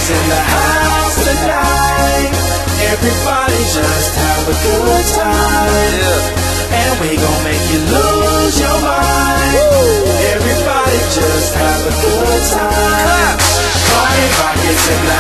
is in the house tonight. Everybody just have a good time. And we gon' make you lose your mind. Everybody just have a good time. Party rockets in the